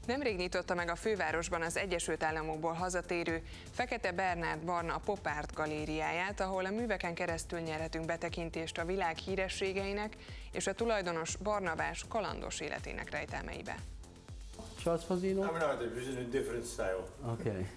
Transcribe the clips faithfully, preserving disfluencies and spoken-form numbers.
Nemrég nyitotta meg a fővárosban az Egyesült Államokból hazatérő Fekete Bernárd Barna Pop Art galériáját, ahol a műveken keresztül nyerhetünk betekintést a világ hírességeinek és a tulajdonos Barnabás kalandos életének rejtelmeibe. Charles Fazzino? I'm an artist in a different style. Okay.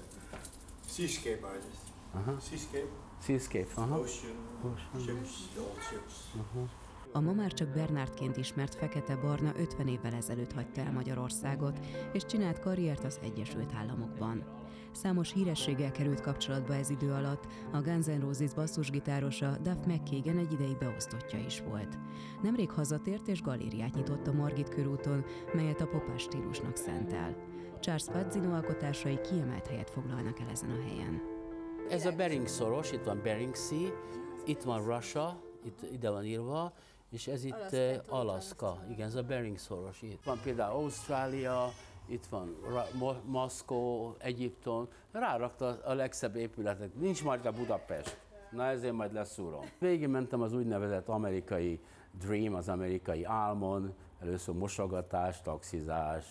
Seascape artist. Uh-huh. Seascape. Seascape, uh-huh. Ocean, Ocean. ships, old ships. Uh-huh. A ma már csak Bernárdként ismert Fekete Barna ötven évvel ezelőtt hagyta el Magyarországot, és csinált karriert az Egyesült Államokban. Számos hírességgel került kapcsolatba ez idő alatt, a Guns N' Roses basszusgitárosa Duff McKagan egy ideig beosztottja is volt. Nemrég hazatért és galériát nyitott a Margit körúton, melyet a popás stílusnak szentel. Charles Fazzino alkotásai kiemelt helyet foglalnak el ezen a helyen. Ez a Bering szoros, itt van Bering Sea, itt van Russia, itt ide van írva, és ez itt Alaska, Alaska. Igen, ez a Bering szoros. Itt van például Ausztrália, itt van Ra- Moszkó, Egyiptom. Rárakta a legszebb épületet. Nincs majd a Budapest. Na ezért majd leszúrom. Végig mentem az úgynevezett amerikai dream, az amerikai álmon. Először mosogatás, taxizás,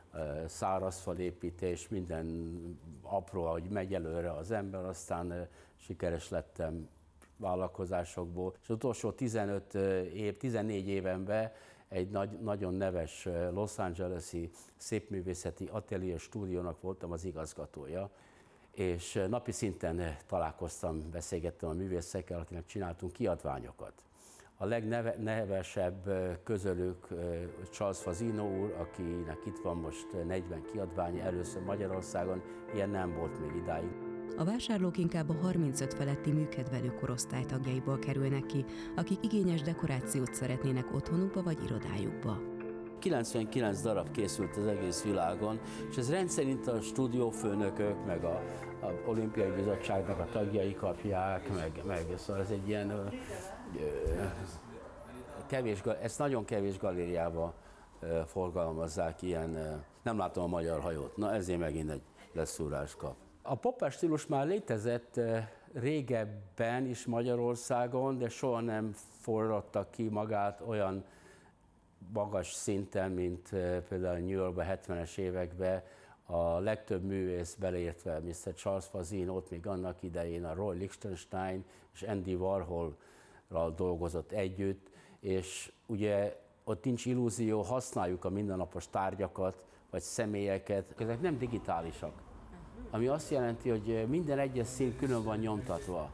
szárazfalépítés, minden apró, ahogy megy előre az ember, aztán sikeres lettem vállalkozásokból. És az utolsó tizenöt év, tizennégy évenben egy nagy, nagyon neves Los Angeles-i szépművészeti atelier stúdiónak voltam az igazgatója, és napi szinten találkoztam, beszélgettem a művészekkel, akinek csináltunk kiadványokat. A legnevesebb közülük Charles Fazzino úr, akinek itt van most negyven kiadványa, először Magyarországon, ilyen nem volt még idáig. A vásárlók inkább a harmincöt feletti műkedvelő korosztály tagjaiból kerülnek ki, akik igényes dekorációt szeretnének otthonukba vagy irodájukba. kilencvenkilenc darab készült az egész világon, és ez rendszerint a stúdiófőnökök, meg a, a olimpiai bizottságnak a tagjai kapják, meg, meg szóval ez egy ilyen ö, ö, kevés, ezt nagyon kevés galériában ö, forgalmazzák, ilyen, ö, nem látom a magyar hajót, na ezért megint egy leszúrás kap. A popás stílus már létezett régebben is Magyarországon, de soha nem forradta ki magát olyan magas szinten, mint például New Yorkban, hetvenes években. A legtöbb művész, beleértve miszter Charles Fazzino-t, még annak idején a Roy Lichtenstein és Andy Warhol-ral dolgozott együtt, és ugye ott nincs illúzió, használjuk a mindennapos tárgyakat, vagy személyeket, ezek nem digitálisak. Ami azt jelenti, hogy minden egyes szín külön van nyomtatva.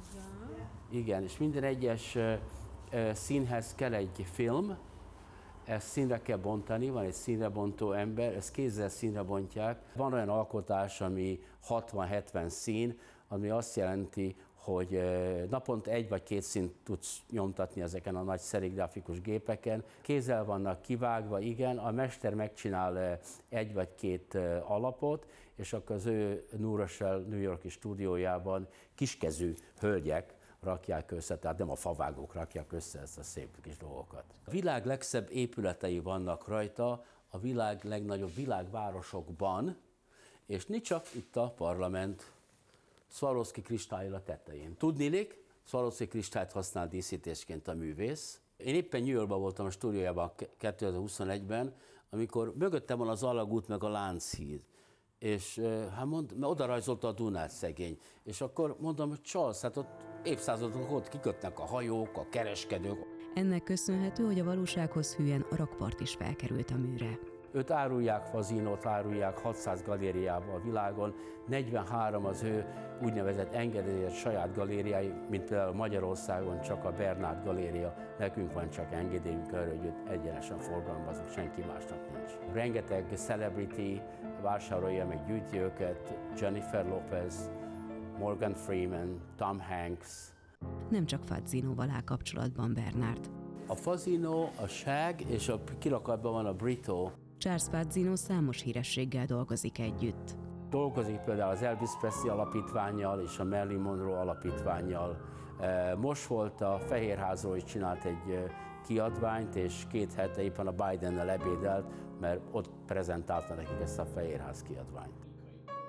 Igen, és minden egyes színhez kell egy film, ezt színre kell bontani, van egy színre bontó ember, ezt kézzel színre bontják. Van olyan alkotás, ami hatvan-hetven szín, ami azt jelenti, hogy naponta egy vagy két színt tudsz nyomtatni ezeken a nagy szerigrafikus gépeken. Kézzel vannak kivágva, igen, a mester megcsinál egy vagy két alapot, és akkor az ő New Rochelle, New York-i stúdiójában kiskezű hölgyek rakják össze, tehát nem a favágók rakják össze ezt a szép kis dolgokat. A világ legszebb épületei vannak rajta, a világ legnagyobb világvárosokban, és nincs csak itt a parlament, Swarovski kristály a tetején. Tudniillik, Swarovski kristályt használ díszítésként a művész. Én éppen New Yorkban voltam a stúdiójában kétezer-huszonegyben, amikor mögöttem van az alagút meg a Lánchíd. És hát mond, oda rajzolta a Dunát szegény. És akkor mondom, hogy Charles, hát ott évszázadok ott kikötnek a hajók, a kereskedők. Ennek köszönhető, hogy a valósághoz hűen a rakpart is felkerült a műre. Őt árulják, Fazzinót árulják hatszáz galériában a világon, negyvenhárom az ő úgynevezett engedélyezett saját galériái, mint például Magyarországon csak a Bernárd galéria, nekünk van csak engedélyünk arra, hogy őt egyenesen forgalmazunk, senki másnak nincs. Rengeteg celebrity vásárolja, meg gyűjti őket, Jennifer Lopez, Morgan Freeman, Tom Hanks. Nem csak Fazzinóval áll kapcsolatban Bernárd. A Fazzino, a Shag és a kirakatban van a Brito. Charles Fazzino számos hírességgel dolgozik együtt. Dolgozik például az Elvis Presley alapítvánnyal és a Marilyn Monroe alapítvánnyal. Most volt a Fehérházról is csinált egy kiadványt, és két hete éppen a Bidennel ebédelt, mert ott prezentálta nekik ezt a Fehérház kiadványt.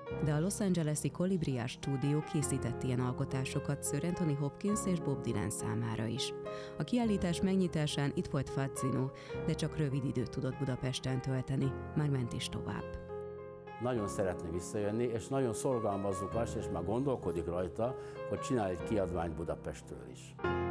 De a Los Angeles-i Kolibriás stúdió készített ilyen alkotásokat Sir Anthony Hopkins és Bob Dylan számára is. A kiállítás megnyitásán itt volt Fazzino, de csak rövid időt tudott Budapesten tölteni, már ment is tovább. Nagyon szeretne visszajönni, és nagyon szorgalmazzuk azt, és már gondolkodik rajta, hogy csinál egy kiadványt Budapestről is.